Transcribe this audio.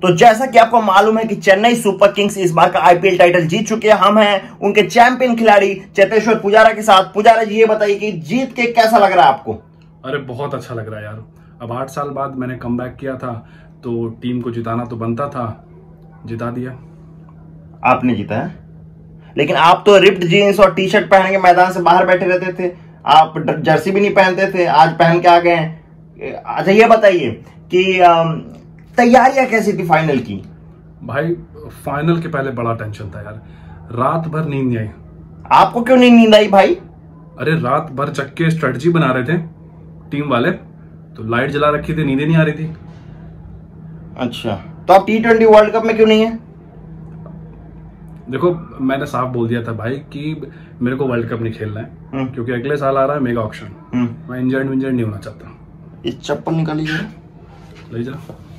तो जैसा कि आपको मालूम है कि चेन्नई सुपर किंग्स इस बार का आईपीएल टाइटल जीत चुके हैं। हम हैं उनके चैंपियन खिलाड़ी चेतेश्वर पुजारा के साथ। पुजारा जी, ये बताइए कि जीत के कैसा लग रहा है आपको? अरे बहुत अच्छा लग रहा है यार। अब 8 साल बाद मैंने कमबैक किया था, तो टीम को जिताना तो बनता था, जिता दिया। आपने जीता है, लेकिन आप तो रिप्ड जीन्स और टी शर्ट पहन के मैदान से बाहर बैठे रहते थे, आप जर्सी भी नहीं पहनते थे, आज पहन के आ गए हैं। अच्छा ये बताइए कि तैयारियां कैसी थी फाइनल की? भाई फाइनल के पहले बड़ा टेंशन था यार, रात भर नींद नहीं आई। आपको क्यों नहीं नींद आई भाई? अरे रात भर जग के स्ट्रेटजी बना रहे थे टीम वाले, तो लाइट जला रखी थी, नींद ही नहीं आ रही थी। अच्छा, तो आप T20 वर्ल्ड कप में क्यों नहीं है? देखो मैंने साफ बोल दिया था भाई कि मेरे को वर्ल्ड कप नहीं खेलना है, क्योंकि अगले साल आ रहा है मेगा ऑक्शन। मैं इंजर्ड नहीं होना चाहता। इस चप्पल निकालिए, ले जा।